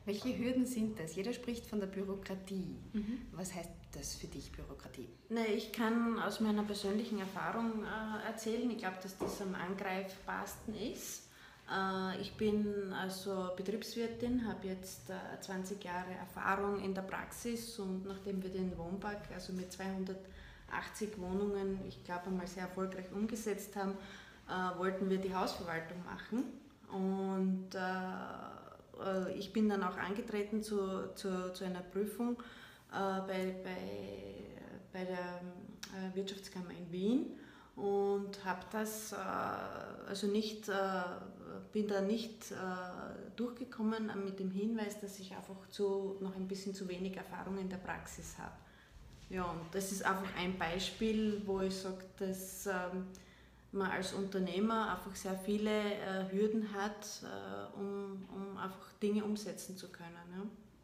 Welche Hürden sind das? Jeder spricht von der Bürokratie. Mhm. Was heißt das für dich, Bürokratie? Ne, ich kann aus meiner persönlichen Erfahrung erzählen. Ich glaube, dass das am angreifbarsten ist. Ich bin also Betriebswirtin, habe jetzt 20 Jahre Erfahrung in der Praxis und nachdem wir den Wohnpark, also mit 280 Wohnungen, ich glaube einmal sehr erfolgreich umgesetzt haben, wollten wir die Hausverwaltung machen. Und ich bin dann auch angetreten zu einer Prüfung bei der Wirtschaftskammer in Wien und habe das also nicht, bin da nicht durchgekommen mit dem Hinweis, dass ich einfach noch ein bisschen zu wenig Erfahrung in der Praxis habe. Ja, und das ist einfach ein Beispiel, wo ich sage, dass man als Unternehmer einfach sehr viele Hürden hat, um einfach Dinge umsetzen zu können. Ja.